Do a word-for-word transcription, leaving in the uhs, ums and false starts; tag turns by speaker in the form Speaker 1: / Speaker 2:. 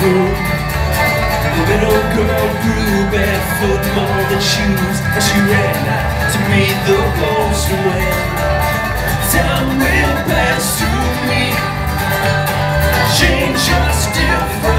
Speaker 1: room. The little girl grew barefoot more than shoes, and she ran out to meet the postman. Time will pass through me, change your still